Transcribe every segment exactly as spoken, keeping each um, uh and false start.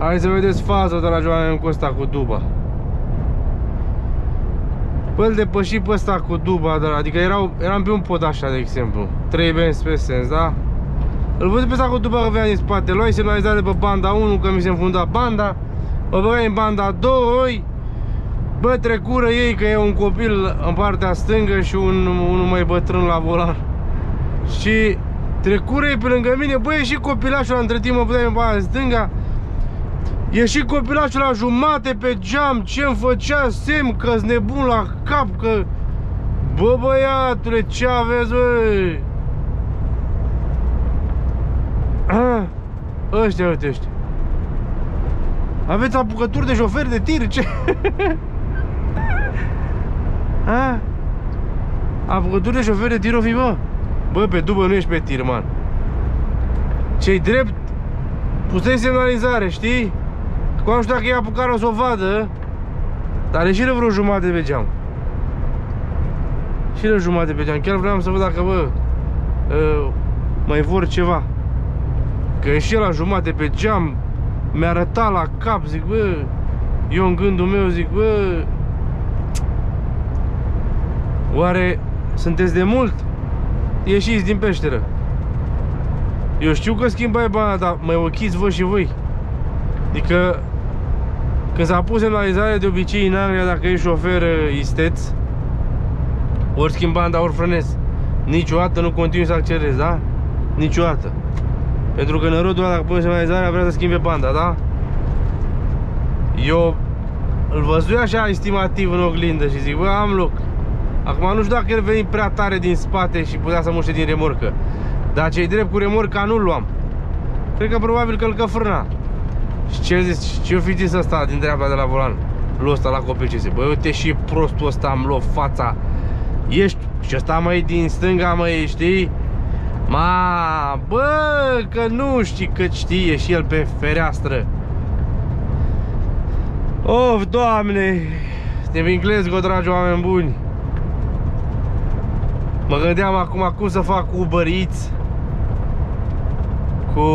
Hai să vedeți faza de la Joana cu ăsta cu duba. Păi îl depăși pe ăsta cu duba de la, adică erau, eram pe un pod așa, de exemplu, trei benzi pe sens, da? Îl văd pe ăsta cu duba că venea din spate, luai semnalizare pe banda unu că mi se înfunda banda, mă băgai în banda doi, bă, trecură ei că e un copil în partea stângă și un, unul mai bătrân la volan. Și trecură ei pe lângă mine, bă, e și copilașul între timp, mă puteam în partea stânga. E și copilașul la jumate pe geam, ce-mi făcea semn că-s nebun la cap, că... Bă, băiatule, ce aveți, bă? Ah, ăștia, uite ăștia. Aveți apucături de șofer de tir, ce? Ah, apucături de șofer de tir o fi, bă? Bă, pe dubă nu ești pe tir, man. Ce-i drept, pusei semnalizare, știi? Că nu știu dacă e apucare o să o vadă, dar e și vreo jumătate pe geam. Și vreo jumătate pe geam. Chiar vreau să văd dacă, bă, uh, mai vor ceva. Că e și la jumătate pe geam. Mi-a arătat la cap, zic, bă, eu în gândul meu zic, bă, oare sunteți de mult? Ieșiți din peșteră. Eu știu că schimbai bana, dar mai ochiți vă și voi. Adică când s-a pus semnalizarea, de obicei în Anglia, dacă ești șofer isteț, ori schimb banda, ori frânezi. Niciodată nu continui să accelerezi, da? Niciodată. Pentru că nărodul ăla, dacă pune semnalizarea, vrea să schimbe banda, da? Eu îl văzui așa estimativ în oglindă și zic, bă, am loc. Acum nu știu dacă el veni prea tare din spate și putea să muște din remorcă. Dar ce-i drept cu remorca nu-l luam. Cred că probabil că îl căfrâna. Și ce zici, ce-o fi zis ăsta din dreapta de la volan? Lui ăsta la copil ce zice, băi, uite și prostul ăsta am luat fața. Ești, și ăsta mai din stânga, măi, știi? Ma, bă, că nu știi că știe și el pe fereastră. Of, Doamne, suntem în Glasgow, dragi oameni buni. Mă gândeam acum cum să fac Uber Eats cu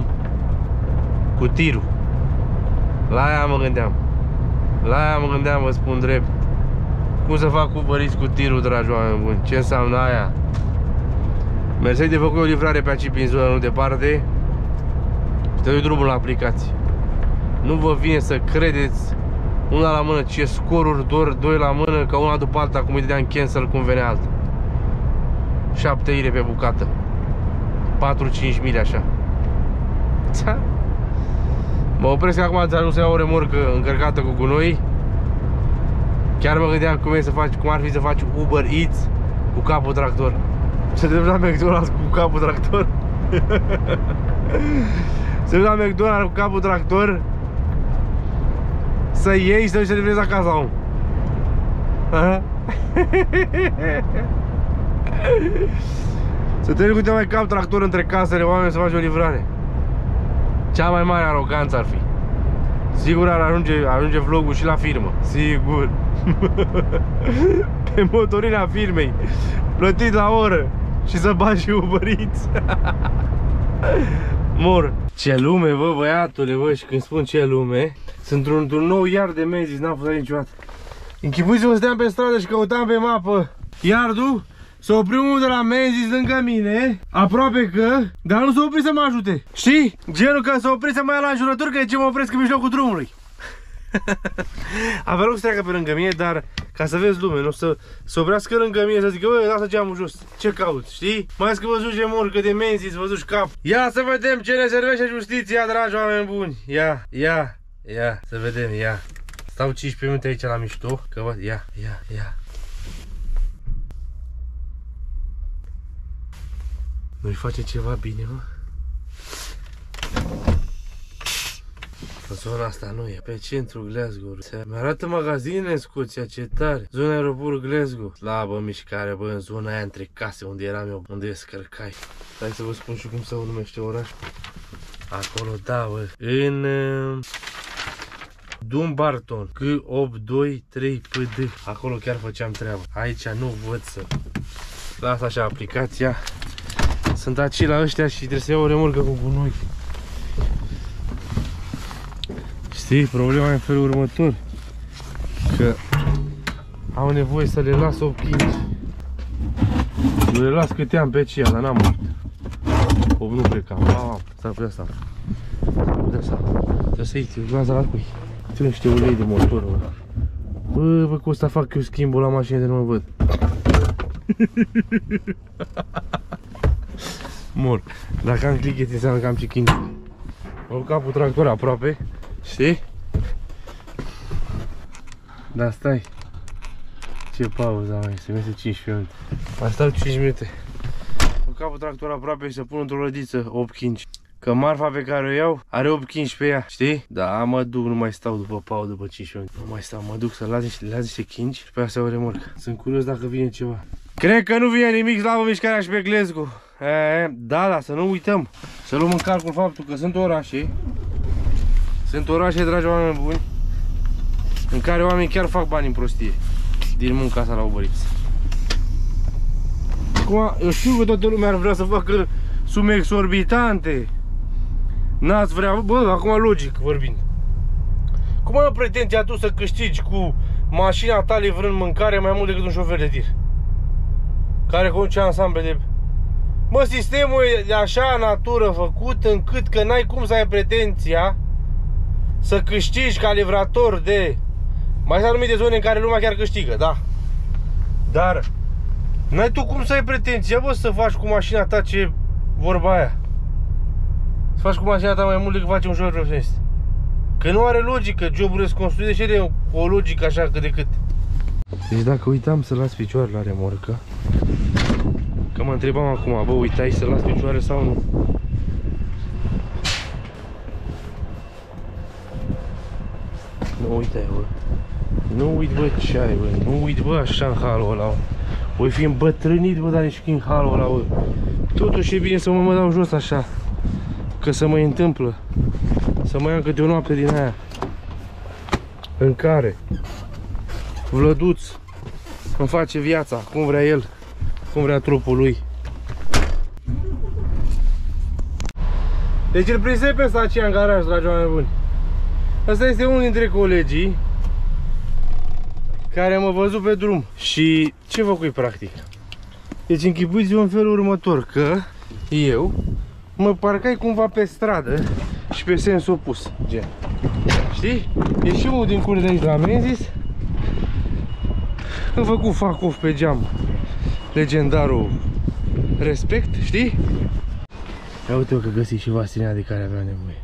cu tirul. La aia mă gândeam. La aia mă gândeam, vă spun drept. Cum să fac Uber Eats cu tirul, dragi oameni buni. Ce înseamnă aia? Mergeai de făcut o livrare pe aici, prin zonă, nu departe. Și te dai drumul la aplicație. Nu vă vine să credeți, una la mână, ce scoruri dor, doi la mână, ca una după alta, cum îi dădeam cancel, cum venea alta. șapte lire pe bucată. patru-cinci mili așa. Mă opresc acum, ați ajuns să iau o remorcă încărcată cu gunoi. Chiar mă gândeam cum, e să faci, cum ar fi să faci Uber Eats cu capul tractor. Să te duci la McDonald's cu capul tractor. Să te duci la McDonald's cu capul tractor, să iei și să duci să livrezi acasă, om. Să te duci cu te mai cap tractor între casele oameni să faci o livrare. Cea mai mare aroganță ar fi. Sigur ar ajunge, ajunge vlogul și la firmă. Sigur. Pe motorina firmei, plătit la oră. Și să bagi și Uber Eats. Mor. Ce lume, bă, băiatule, bă. Și când spun ce lume, sunt într-un nou iard de Menzies, n-am fost aici niciodată. Închipuiți-vă, stăteam pe stradă și căutam pe mapă iardul. S-a oprit unul de la Menzies lângă mine, aproape că, dar nu s-a oprit să mă ajute. Știi? Genul că s-a oprit să mă ia la înjurături, că e ce mă opresc în mijlocul drumului. Avea loc să treacă pe lângă mine, dar ca să vezi lume, nu să se oprească lângă mine, să zică, bă, lasă geamul jos, ce cauți, știi? Mai ales că văzuși de morcă de Menzies, văzuși cap. Ia să vedem ce ne servește justiția, dragi oameni buni. Ia, ia, ia, să vedem, ia. Stau cincisprezece minute aici la mișto, că văd, ia, ia, ia. Nu-i face ceva bine, mă? Zona asta nu e, pe centrul Glasgow. Mi-arată magazine în Scoția, ce tare. Zona aeroport Glasgow. Slabă mișcare, bă, în zona aia între case, unde eram eu, unde scărcai. Hai să vă spun și cum se numește orașul. Acolo, da, bă. În... Uh, Dumbarton. G opt doi trei P D. Acolo chiar făceam treaba. Aici nu văd să... Las așa aplicația. Sunt aici la ăștia și trebuie să iau o remorcă cu gunoi. Știi, problema e în felul următor. Că au nevoie să le las opt cinci. Eu le las câte am pe aceea, dar n-am opt. opt nu cred că am. Ah, s-ar putea să am. S-ar putea să am. Trebuie să iei, urmează la cui. Ține niște ulei de motor, bă. Bă, bă, cu ăsta fac eu schimbul la mașină de nu mă văd. Mor. Dacă am clichet înseamnă că am cicinci. Am capul tractor aproape. Știi? Dar stai. Ce pauză mai, se merge cincisprezece minute. Mai stau cinci minute. Am capul tractor aproape și să pun într-o lădiță opt cinci. Că marfa pe care o iau are opt cinci pe ea, știi? Da, mă duc, nu mai stau după pauză, după cinci minute. Nu mai stau, mă duc să las niște, las niște cinci și pe aia să o remorc. Sunt curios dacă vine ceva. Cred că nu vine nimic, slavă mișcarea și pe Glezgu. E, da, da, să nu uităm. Să luăm în calcul faptul că sunt orașe. Sunt orașe, dragi oameni buni, în care oamenii chiar fac bani în prostie din munca asta la Uber Eats. Acum, eu știu că toată lumea ar vrea să facă sume exorbitante. N-ați vrea, bă, acum logic vorbind. Cum ai o pretenția tu să câștigi cu mașina ta livrând mâncare mai mult decât un șofer de tir? Care conduce ansamble de... Mă, sistemul e de așa natură făcut încât că n-ai cum să ai pretenția să câștigi ca livrator de... Mai sunt anumite zone în care lumea chiar câștigă, da. Dar n-ai tu cum să ai pretenția, bă, să faci cu mașina ta ce vorba aia. Să faci cu mașina ta mai mult decât face un șofer profesionist. Că nu are logică, joburile sunt construite și de o logică așa cât de cât. Deci dacă uitam să las picioare la remorcă, că mă întrebam acum, bă, uitai să las picioare sau nu? Nu uitai, bă. Nu uit, bă, ce ai, bă. Nu uit, bă, așa în halul ăla. Voi fi îmbătrânit, bă, dar nici în halul ăla, bă. Totuși e bine să mă, mă dau jos așa. Că să mă întâmplă să mă iau câte o noapte din aia în care Vlăduț îmi face viața cum vrea el, cum vrea trupul lui. Deci îl prinsei pe ăsta aceea în garaj, dragi oameni buni. Ăsta este unul dintre colegii care m-a văzut pe drum. Și ce făcui practic? Deci închipuiți-vă în felul următor, că eu mă parcai cumva pe stradă și pe sens opus, gen. Știi? E și unul din curte de aici la Menzies. Am făcut fuck off pe geam. Legendarul Respect, știi? Ia uite-o că găsi și vaselina de care avea nevoie.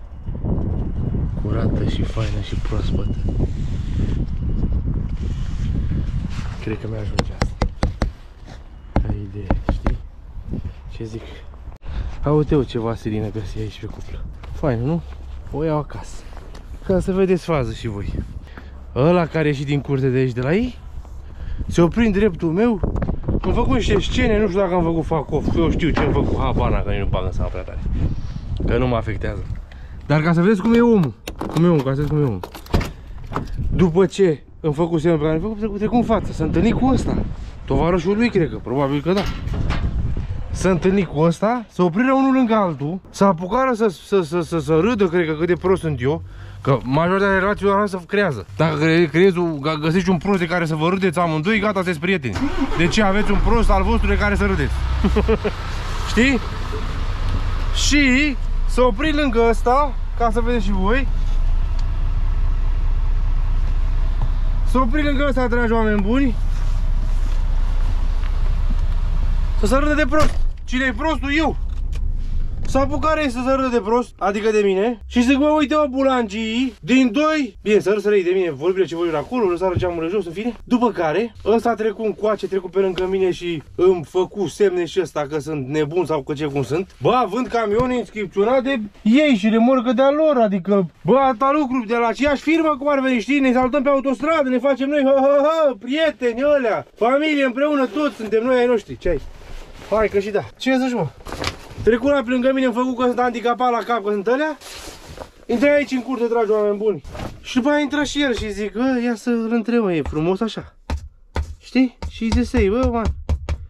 Curată și faină și proaspătă. Cred că mi-ajunge asta. Ai idee, știi? Ce zic? Ia uite-o ce vaselină găsi aici pe cuplă. Faină, nu? O iau acasă. Ca să vedeți fază și voi. Ăla care e și din curte de aici de la ei se opri în dreptul meu. Am făcut niște scene, nu știu dacă am făcut fuck off. Eu știu ce am făcut, habana, că nu bag în seama prea tare. Că nu mă afectează. Dar ca să vedeți cum e omul. Cum e omul, ca să vedeți cum e omul. După ce îmi făcut semnul pe care îmi făcut, trecut în față. S-a întâlnit cu ăsta. Tovarășul lui, cred că, probabil că da. S-a întâlnit cu ăsta, s-a oprit unul lângă altul, s-a apucat să, să, să, să, să râdă, cred că, cât de prost sunt eu. Că majoritatea relațiilor se creează. Dacă creezi, găsești un prost de care să vă râdeți amândoi, gata, sunteți prieteni. De ce aveți un prost al vostru de care să râdeți? Știi? Și s-a oprit lângă ăsta, ca să vedeți și voi. S-a oprit lângă ăsta, dragi oameni buni. Să se râdă de prost. Cine-i prostul? Eu. S-a apucat ei să se râdă de prost, adică de mine. Și zic, bă, uite, o bulangii din doi. Bine, să râd să răi de mine, vorbile ce voi acolo, lăsară geamurile jos, în fine. După care, ăsta a trecut în coace, trecut pe lângă mine și îmi făcu semne și ăsta că sunt nebun sau că ce cum sunt. Bă, având camioane inscripționate de ei și remorcă de-a lor, adică, bă, alta lucru, de la aceeași firmă cum ar veni, știi, ne saltăm pe autostradă, ne facem noi, ha, ha, ha, prieteni ălea, familie împreună, toți suntem noi ai noștri, ce ai? Hai că și da. Ce zici, mă? Trecut la lângă mine, îmi făcut că sunt handicapat la cap, că sunt ălea. Intră aici în curte, dragi oameni buni. Și după aia intră și el și zic, bă, ia să-l întreb, mă, e frumos așa. Știi? Și zice, sei, bă, man,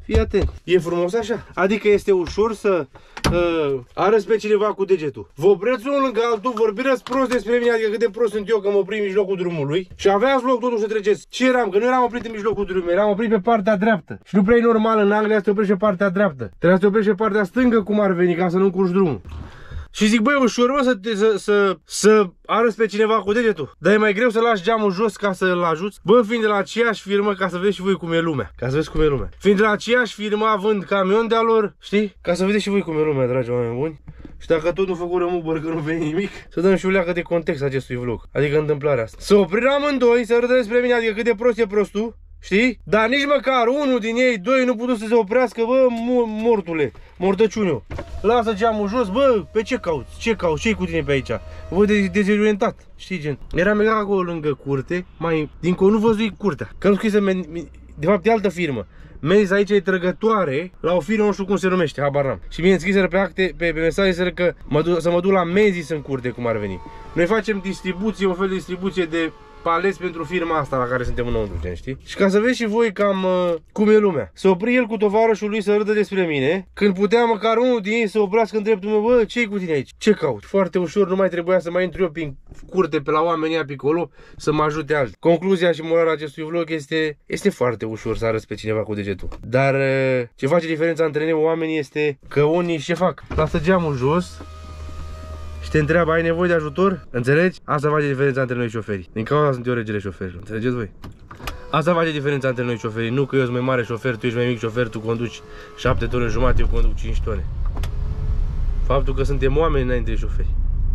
Fii atent. E frumos așa. Adică este ușor să uh, arăți pe cineva cu degetul. Vă opreți unul lângă altul, vorbiți prost despre mine, adică cât de prost sunt eu că mă oprim în mijlocul drumului. Și aveați loc totuși să treceți. Ce eram? Că nu eram oprit în mijlocul drumului, eram oprit pe partea dreaptă. Și nu prea e normal în Anglia să te oprești pe partea dreaptă. Trebuie să te oprești pe partea stângă cum ar veni, ca să nu încurci drumul. Și zic, băi, ușor, bă, să, să, să, să arăți pe cineva cu degetul. Dar e mai greu să lași geamul jos ca să-l ajuți. Bă, fiind de la aceeași firmă, ca să vezi și voi cum e lumea. Ca să vezi cum e lumea. Fiind de la aceeași firmă, având camion de-a lor, știi? Ca să vedeți și voi cum e lumea, dragi oameni buni. Și dacă tot nu făcurăm Uber că nu veni nimic, să dăm și o leacă de context acestui vlog. Adică întâmplarea asta. Să oprim amândoi, să râdă despre mine, adică cât de prost e prostul. Știi? Dar nici măcar unul din ei, doi, nu puteau să se oprească, bă, mortule, mortăciuniu. Lasă geamul jos, bă, pe ce cauți? Ce cauți? Ce-i cu tine pe aici? Bă, de dezorientat, știi, gen. Eram exact acolo lângă curte, mai, dincolo nu văzui curtea. Că nu scrie să, de fapt, e altă firmă. Menzi aici e trăgătoare la o firmă, nu știu cum se numește, habar n-am. Și mie înscriseră pe acte, pe, pe mesaje că mă duc, să mă duc la Menzies în curte, cum ar veni. Noi facem distribuție, un fel de distribuție de ales pentru firma asta la care suntem înăuntru, gen, știi? Și ca să vezi și voi cam uh, cum e lumea. Să opri el cu tovarășul lui să râdă despre mine, când putea măcar unul din ei să oprească în dreptul meu, bă, ce-i cu tine aici? Ce cauți? Foarte ușor, nu mai trebuia să mai intru eu prin curte pe la oamenii pe acolo să mă ajute alții. Concluzia și morala acestui vlog este, este foarte ușor să arăți pe cineva cu degetul. Dar uh, ce face diferența între noi oamenii este că unii ce fac? Lasă geamul jos și te întreabă, ai nevoie de ajutor? Înțelegi? Asta face diferența între noi șoferii. Din cauza sunt eu regele șoferilor. Înțelegeți voi? Asta face diferența între noi șoferii. Nu că eu sunt mai mare șofer, tu ești mai mic șofer, tu conduci șapte tone jumate, eu conduc cinci tone. Faptul că suntem oameni înainte de șoferi.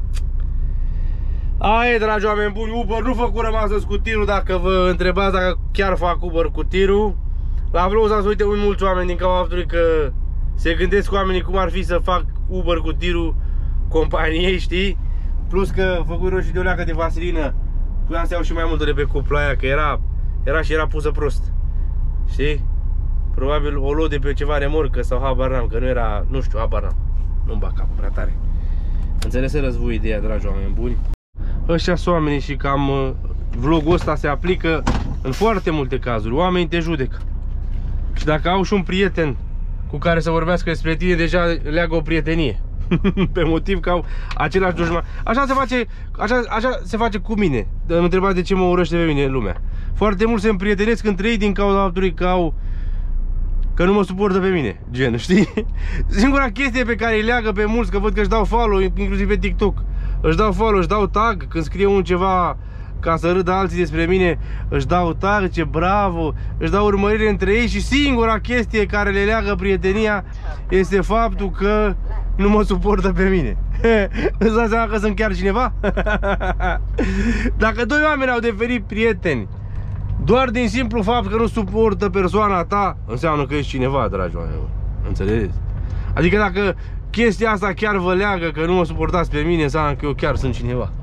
Aia, dragi oameni buni, Uber nu făcurăm astăzi cu tirul. Dacă vă întrebați dacă chiar fac Uber cu tirul, la vlog să uite mulți oameni din cauza faptului că se gândesc oamenii cum ar fi să fac Uber cu tirul companiei, știi? Plus că făcut roșii de o leacă de vaselină, puteam să iau și mai multă de pe cupla aia, că era, era și era pusă prost. Știi? Probabil o luă de pe ceva remorcă sau habar n-am, că nu era, nu știu, habar n-am. Nu-mi bag capul prea tare. Înțeleserăți voi ideea, dragi oameni buni? Ăștia sunt oamenii și cam vlogul ăsta se aplică în foarte multe cazuri. Oamenii te judecă. Și dacă au și un prieten cu care să vorbească despre tine, deja leagă o prietenie. Pe motiv că au același dușman. Așa se face, așa, așa se face cu mine. Mă întrebați de ce mă urăște pe mine lumea. Foarte mult se împrietenesc între ei din cauza faptului că au că nu mă suportă pe mine, gen, știi? Singura chestie pe care îi leagă pe mulți, că văd că își dau follow, inclusiv pe TikTok, își dau follow, își dau tag când scrie un ceva ca să râdă alții despre mine, își dau tag, ce bravo, își dau urmărire între ei și singura chestie care le leagă prietenia este faptul că nu mă suportă pe mine. Îți dai seama că sunt chiar cineva? Dacă doi oameni au devenit prieteni doar din simplu fapt că nu suportă persoana ta, înseamnă că ești cineva, dragi oameni. Înțelegeți? Adică dacă chestia asta chiar vă leagă că nu mă suportați pe mine, înseamnă că eu chiar sunt cineva.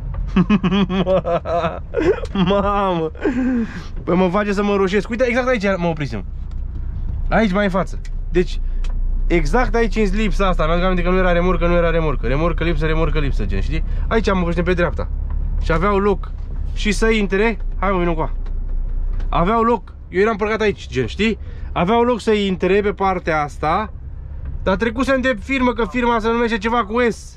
Mamă! Păi mă face să mă roșesc. Uite, exact aici mă oprisem. Aici mai în față. Deci exact aici în lipsa asta. Mi-am aminte că nu era remorcă, nu era remorcă. Remorcă, lipsă, remorcă, lipsă, gen, știi? Aici am oprit pe dreapta. Și aveau loc și să intre. Hai mă, vin încoa. Aveau loc, eu eram parcat aici, gen, știi? Aveau loc să intre pe partea asta. Dar trecusem de firmă, că firma se numește ceva cu S.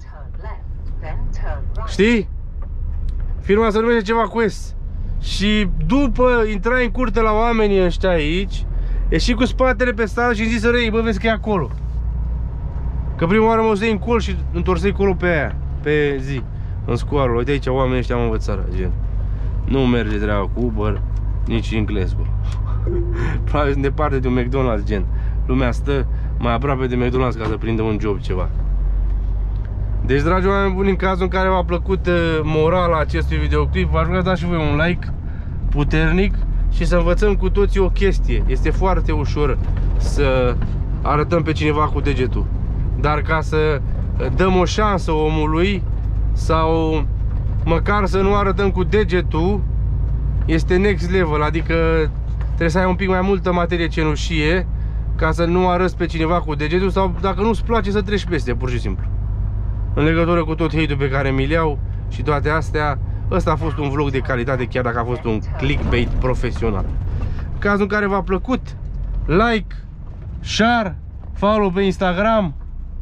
Știi? Firma se numește ceva cu S. Și după intrai în curte la oamenii ăștia aici, ieși cu spatele pe stradă și îmi zis, răi, bă, vezi că e acolo. Că prima oară mă uzei în col și întorsei colul pe aia, pe zi, în scoarul. Uite aici oamenii ăștia am învățat, gen. Nu merge treaba cu Uber, nici în Glasgow. Probabil sunt departe de un McDonald's, gen. Lumea stă mai aproape de McDonald's ca să prindă un job, ceva. Deci, dragi oameni buni, în cazul în care v-a plăcut morala acestui videoclip, v-aș ruga să dați și voi un like puternic și să învățăm cu toții o chestie. Este foarte ușor să arătăm pe cineva cu degetul, dar ca să dăm o șansă omului sau măcar să nu arătăm cu degetul, este next level. Adică trebuie să ai un pic mai multă materie cenușie ca să nu arăți pe cineva cu degetul, sau dacă nu-ți place să treci peste, pur și simplu. În legătură cu tot hate-ul pe care mi-l iau și toate astea, ăsta a fost un vlog de calitate, chiar dacă a fost un clickbait profesional. În cazul în care v-a plăcut, like, share, follow pe Instagram.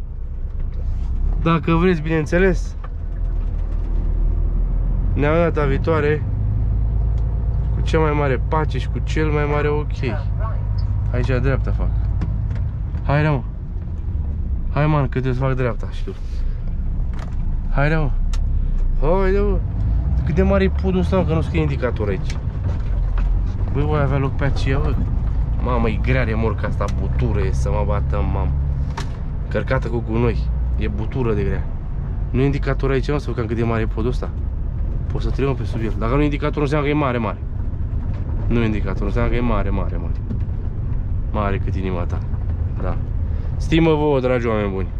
Dacă vreți, bineînțeles. Ne avem data viitoare cu cea mai mare pace și cu cel mai mare ok. Aici la dreapta fac. Hai, mă. Hai, man, că trebuie să fac dreapta, știu. Hai, mă. Hai, mă. Cât de mare e podul ăsta, că nu scrie indicator aici. Băi, voi avea loc pe aceea, bă. Mamă, e grea remorca asta, butură e să mă bată, mamă. Cărcată cu gunoi. E butură de grea. Nu e indicator aici, mă, să văd cât de mare e podul ăsta. Pot să trec pe sub el. Dacă nu e indicator, înseamnă că e mare, mare. Nu e indicator, înseamnă că e mare, mare, mare. Mare cât inima ta. Da. Stimă vouă, dragi oameni buni.